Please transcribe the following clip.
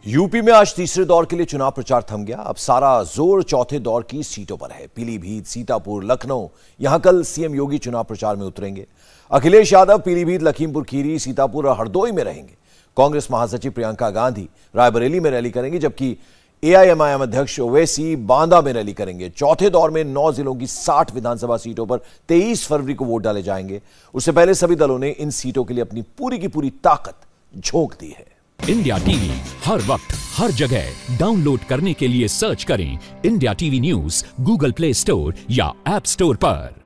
UP में आज तीसरे दौर के लिए चुनाव प्रचार थम गया। अब सारा जोर चौथे दौर की सीटों पर है। पीलीभीत, सीतापुर, लखनऊ, यहां कल सीएम योगी चुनाव प्रचार में उतरेंगे। अखिलेश यादव पीलीभीत, लखीमपुर खीरी, सीतापुर और हरदोई में रहेंगे। कांग्रेस महासचिव प्रियंका गांधी रायबरेली में रैली करेंगी, जबकि एआईएमआईएम अध्यक्ष ओवैसी बांदा में रैली करेंगे। चौथे दौर में 9 जिलों की 60 विधानसभा सीटों पर 23 फरवरी को वोट डाले जाएंगे। उससे पहले सभी दलों ने इन सीटों के लिए अपनी पूरी की पूरी ताकत झोंक दी है। इंडिया टीवी हर वक्त हर जगह डाउनलोड करने के लिए सर्च करें India TV news Google Play Store या ऐप स्टोर पर।